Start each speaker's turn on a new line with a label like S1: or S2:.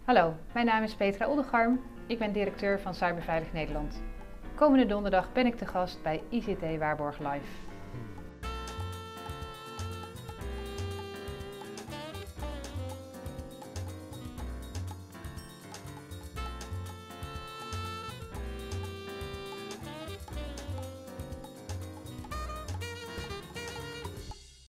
S1: Hallo, mijn naam is Petra Oldegarm. Ik ben directeur van Cyberveilig Nederland. Komende donderdag ben ik te gast bij ICT Waarborg Live.